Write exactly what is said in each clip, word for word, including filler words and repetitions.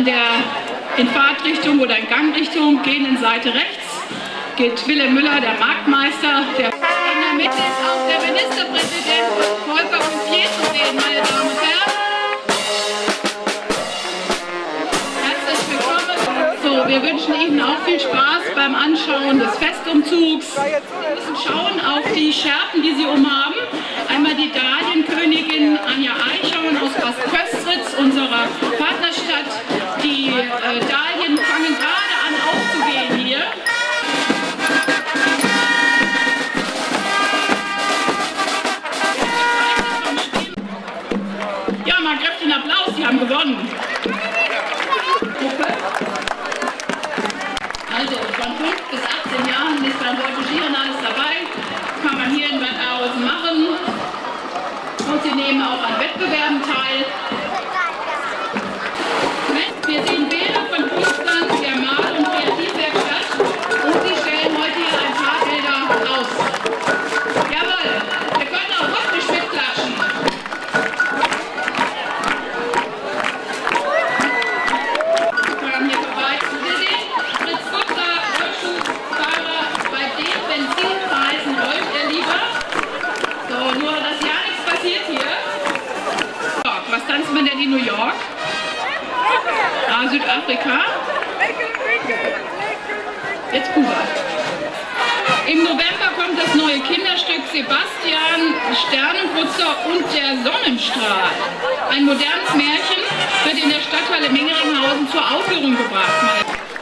der in Fahrtrichtung oder in Gangrichtung gehen in Seite rechts. Geht Wilhelm Müller, der Marktmeister. Der in der Mitte ist auch der Ministerpräsident Volker Bouffier zu sehen, meine Damen und Herren. Herzlich willkommen. So, wir wünschen Ihnen auch viel Spaß beim Anschauen des Festumzugs. Sie müssen schauen auf die Schärpen, die Sie umhaben. Einmal die Dahlienkönigin Anja Eichhorn aus Bad Köstritz, unserer Partnerstadt. Die äh, Dahlien fangen gerade an aufzugehen hier. Ja, mal kräftigen Applaus, Sie haben gewonnen. Also von fünf bis achtzehn Jahren ist beim Voltigieren alles dabei. Kann man hier in Bad Arolsen machen. Und Sie nehmen auch an Wettbewerben teil. Wir sehen Bilder von Künstlern der Mal- und Kreativwerkstatt und Sie stellen heute hier ein paar Bilder aus. Jawohl, wir können auch wirklich mitklatschen. Wir haben hier vorbei. Wir sehen Fritz Gutter, Rollstuhlfahrer, bei den Benzinpreisen rollt er lieber. So, nur dass ja nichts passiert hier. Was tanzt man denn in New York? Ah, Südafrika. Jetzt Kuba. Im November kommt das neue Kinderstück Sebastian, Sternenputzer und der Sonnenstrahl. Ein modernes Märchen wird in der Stadthalle Mingeringhausen zur Aufführung gebracht.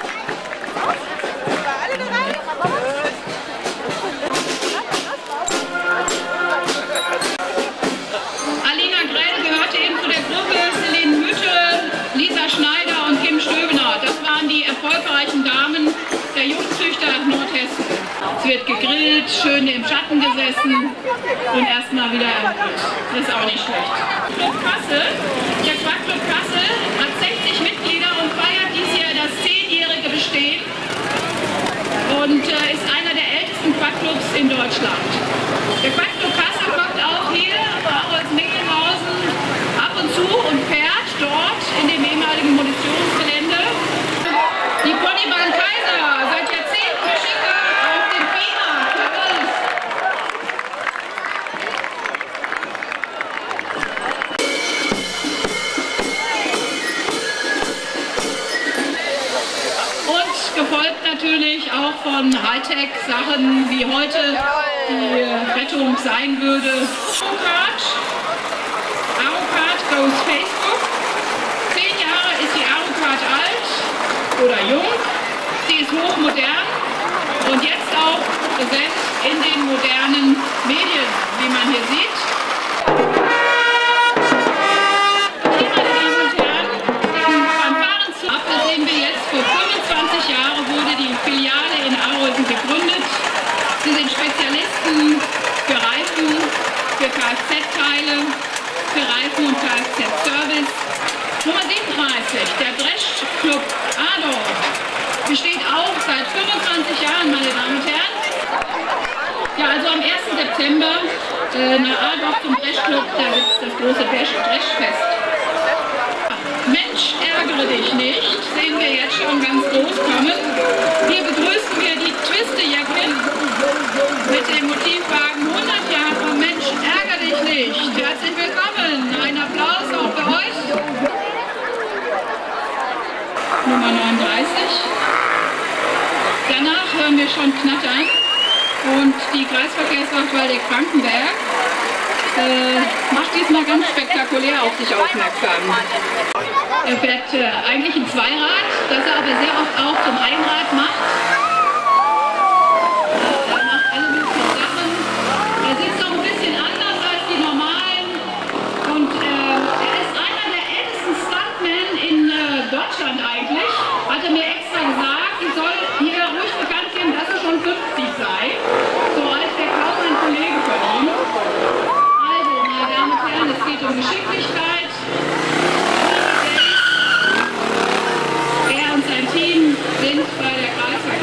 Alina Grell gehörte eben zu der Gruppe, Celine Mütte, Lisa Schneider und Kim Stöbener. Das waren die erfolgreichen Damen der Jungzüchter Nordhessen. Es wird gegrillt, schön im Schatten gesessen und erstmal wieder erholt. Das ist auch nicht schlecht. Club Kassel, der Quackclub Kassel hat sechzig Mitglieder und feiert dieses Jahr das zehnjährige Bestehen und äh, ist einer der ältesten Quackclubs in Deutschland. Der Quackclub Kassel kommt auch hier, auch aus Mingeringhausen, ab und zu und fährt dort in dem ehemaligen Munitionsgelände. Die Ponybahn Kaiser, seit Jahrzehnten Geschicker auf dem Viehmarkt. Und gefolgt natürlich auch von Hightech-Sachen, wie heute die Rettung sein würde. Arrocard, Arrocard goes Facebook. Zehn Jahre ist die Arrocard alt oder jung. Sie ist hochmodern und jetzt auch präsent in den modernen Medien, wie man hier sieht. Hier, meine Damen und Herren, den Fanfarenzapfel sehen wir jetzt. Vor fünfundzwanzig Jahren wurde die Filiale in Arolsen gegründet. Sie sind Spezialisten für Reifen, für Kfz-Teile, für Reifen und Kfz-Service. Nummer siebenunddreißig, der Dreschclub Adorf, besteht auch seit fünfundzwanzig Jahren, meine Damen und Herren. Ja, also am ersten September äh, nach Adorf zum Dreschclub, da gibt es das große Dreschfest. Mensch, ärgere dich nicht, sehen wir jetzt schon ganz groß kommen. Hier begrüßen wir die Twiste-Jacken mit dem Motivwagen hundert Jahre. Mensch, ärgere dich nicht. Herzlich willkommen. Ein Applaus auch für euch. Nummer neununddreißig. Danach hören wir schon knattern und die Kreisverkehrswacht Waldeck-Frankenberg äh, macht diesmal ganz spektakulär auf sich aufmerksam. Er fährt äh, eigentlich ein Zweirad, das er aber sehr oft auch zum Einrad macht. Er macht alle möglichen Sachen. Er sitzt noch ein bisschen anders als die normalen und äh, er ist einer der ältesten Stuntmen in äh, Deutschland eigentlich. Hat er mir extra gesagt, ich soll hier ruhig bekannt geben, dass er schon fünfzig sei. So alt der kaum ein Kollege von ihm. Also, meine Damen und Herren, es geht um Geschicklichkeit. Er und sein Team sind bei der Kreisverkehrswacht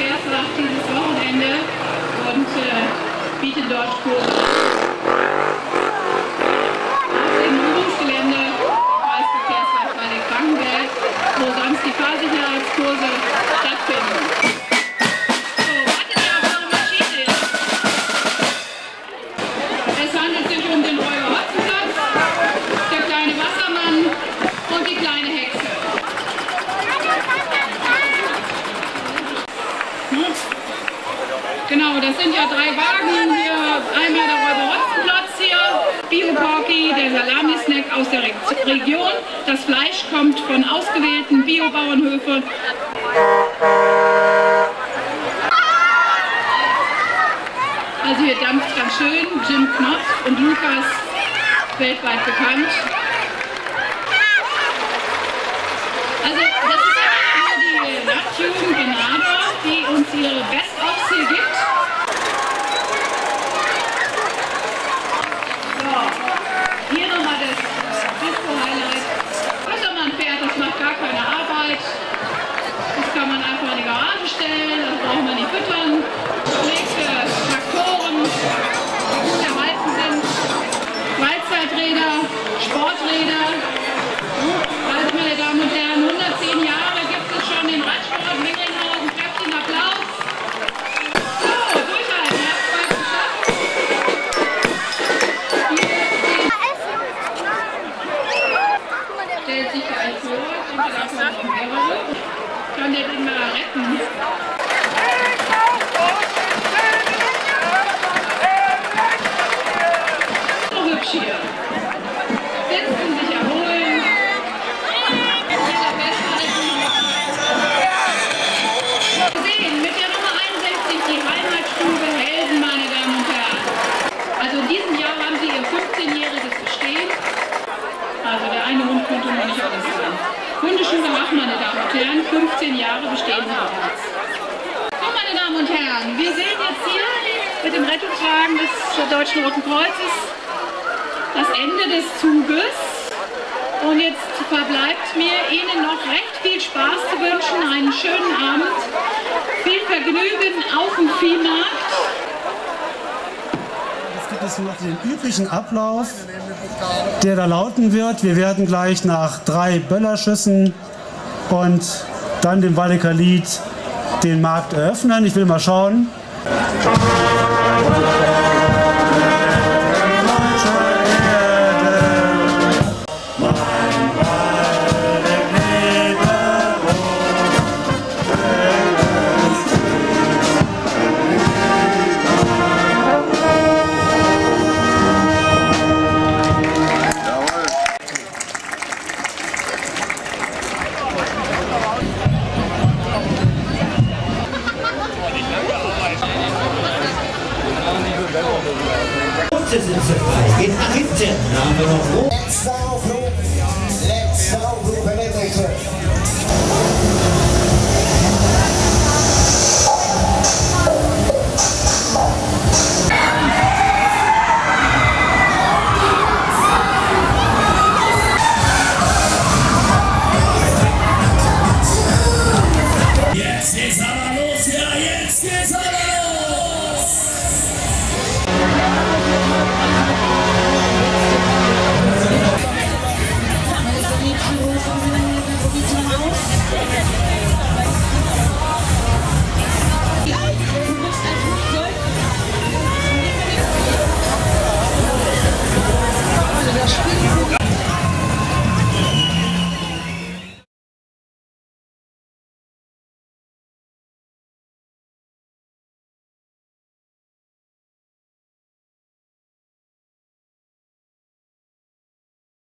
Genau, das sind ja drei Wagen hier. Einmal der Räuber-Hotzenplotz hier, Bio-Porky, der Salami-Snack aus der Re Region. Das Fleisch kommt von ausgewählten Bio-Bauernhöfen. Also hier dampft ganz schön. Jim Knopf und Lukas, weltweit bekannt. Also das ist ja die Landjugend in Adorf, die uns ihre Best-ofs hier gibt. So, hier nochmal das Disco-Highlight. Das ist doch mal ein Pferd, das macht gar keine Arbeit. Das kann man einfach in die Garage stellen, das braucht man nicht füttern. Nächste Traktoren, die gut erhalten sind. Freizeiträder, Sporträder. Also meine Damen und Herren, hundertzehn Jahre gibt es schon den Radsport Menglinghausen. Kräftigen Applaus. So, durchhalten, ihr habt es bald geschafft. Hier stellt sich gleich vor, und da kommen noch mehrere. Kann der den mal retten? So hübsch hier. Sitzen, sich erholen. Sehen, mit der Nummer einundsechzig die Heimatstube Helden, meine Damen und Herren. Also in diesem Jahr haben sie ihr fünfzehnjähriges Bestehen. Also der eine Hund könnte noch nicht alles sein. Hundeschule machen, meine Damen und Herren, fünfzehn Jahre bestehen sie bereits. So, meine Damen und Herren, wir sehen jetzt hier mit dem Rettungswagen des Deutschen Roten Kreuzes das Ende des Zuges. Und jetzt verbleibt mir Ihnen noch recht viel Spaß zu wünschen, einen schönen Abend, viel Vergnügen auf dem Viehmarkt. Jetzt gibt es noch den üblichen Ablauf, der da lauten wird. Wir werden gleich nach drei Böllerschüssen und dann dem Waldecker Lied den Markt eröffnen. Ich will mal schauen. Sitze frei. Geht nach hinten. Dann haben wir noch letzter Aufruf. Letzter Aufruf, Herr Lindrichse. Jetzt geht's aber los, ja, jetzt geht's aber los! Thank you.